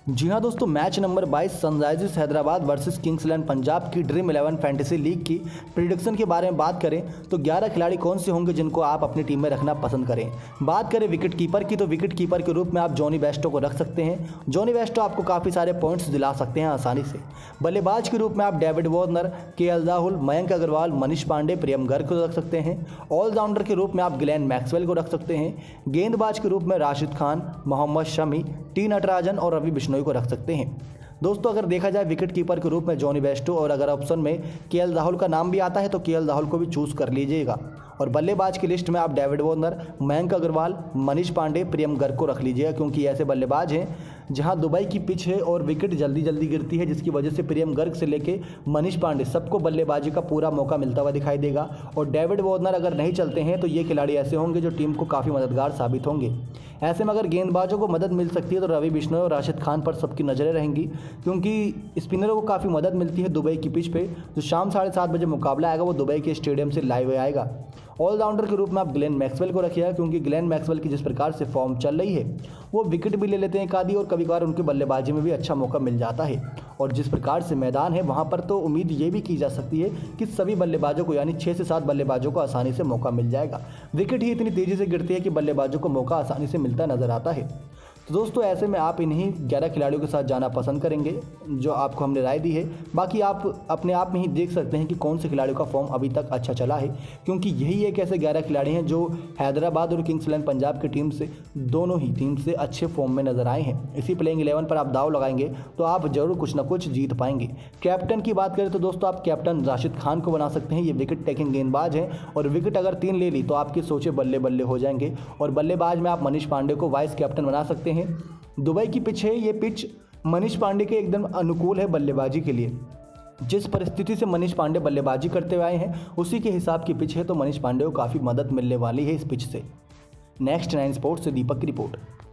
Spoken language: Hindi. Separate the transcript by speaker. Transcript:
Speaker 1: जी हाँ दोस्तों, match number 22 Sunrisers Hyderabad versus Kings 11 Punjab की ड्रीम 11 फैंटेसी लीग की प्रिडिक्शन के बारे में बात करें तो 11 खिलाड़ी कौन से होंगे जिनको आप अपनी टीम में रखना पसंद करें। बात करें विकेट कीपर की तो विकेट कीपर के रूप में आप जॉनी बेस्टो को रख सकते हैं। जॉनी बेस्टो आपको काफ़ी सारे पॉइंट्स दिला सकते हैं आसानी से। बल्लेबाज के रूप में आप डेविड वॉर्नर, केएल राहुल, मयंक अग्रवाल, मनीष पांडे, प्रियम गर्ग को रख सकते हैं। ऑलराउंडर के रूप में आप ग्लेन मैक्सवेल को रख सकते हैं। गेंदबाज के रूप में राशिद खान, मोहम्मद शमी, टी नटराजन और रवि बिश्नोई को रख सकते हैं। दोस्तों अगर देखा जाए विकेट कीपर के रूप में जॉनी बेस्टो और अगर ऑप्शन में केएल राहुल का नाम भी आता है तो केएल राहुल को भी चूज़ कर लीजिएगा। और बल्लेबाज की लिस्ट में आप डेविड वॉर्नर, मयंक अग्रवाल, मनीष पांडे, प्रियम गर्ग को रख लीजिएगा क्योंकि ऐसे बल्लेबाज हैं जहां दुबई की पिच है और विकेट जल्दी जल्दी गिरती है, जिसकी वजह से प्रियम गर्ग से लेके मनीष पांडे सबको बल्लेबाजी का पूरा मौका मिलता हुआ दिखाई देगा। और डेविड वॉर्नर अगर नहीं चलते हैं तो ये खिलाड़ी ऐसे होंगे जो टीम को काफ़ी मददगार साबित होंगे। ऐसे में अगर गेंदबाजों को मदद मिल सकती है तो रवि बिश्नोई और राशिद खान पर सबकी नज़रें रहेंगी क्योंकि स्पिनरों को काफ़ी मदद मिलती है दुबई की पिच पे। जो शाम 7:30 बजे मुकाबला आएगा वो दुबई के स्टेडियम से लाइव आएगा। ऑलराउंडर के रूप में आप ग्लेन मैक्सवेल को रखिएगा क्योंकि ग्लेन मैक्सवेल की जिस प्रकार से फॉर्म चल रही है वो विकेट भी ले लेते हैं एक आधी और कभी कभार उनके बल्लेबाजी में भी अच्छा मौका मिल जाता है। और जिस प्रकार से मैदान है वहां पर तो उम्मीद ये भी की जा सकती है कि सभी बल्लेबाजों को यानी 6 से 7 बल्लेबाजों को आसानी से मौका मिल जाएगा। विकेट ही इतनी तेज़ी से गिरती है कि बल्लेबाजों को मौका आसानी से मिलता नजर आता है। तो दोस्तों ऐसे में आप इन्हीं 11 खिलाड़ियों के साथ जाना पसंद करेंगे जो आपको हमने राय दी है। बाकी आप अपने आप में ही देख सकते हैं कि कौन से खिलाड़ियों का फॉर्म अभी तक अच्छा चला है क्योंकि यही एक ऐसे 11 खिलाड़ी हैं जो हैदराबाद और किंग्स 11 पंजाब की टीम से दोनों ही टीम से अच्छे फॉर्म में नजर आए हैं। इसी प्लेइंग 11 पर आप दाव लगाएंगे तो आप जरूर कुछ ना कुछ जीत पाएंगे। कैप्टन की बात करें तो दोस्तों आप कैप्टन राशिद खान को बना सकते हैं। ये विकेट टेकिंग गेंदबाज हैं और विकेट अगर 3 ले ली तो आपकी सोचे बल्ले बल्ले हो जाएंगे। और बल्लेबाज में आप मनीष पांडे को वाइस कैप्टन बना सकते हैं। दुबई की पिच है, ये पिच मनीष पांडे के एकदम अनुकूल है बल्लेबाजी के लिए। जिस परिस्थिति से मनीष पांडे बल्लेबाजी करते हुए आए हैं उसी के हिसाब की पिच है तो मनीष पांडे को काफ़ी मदद मिलने वाली है इस पिच से। नेक्स्ट 9 स्पोर्ट्स से दीपक की रिपोर्ट।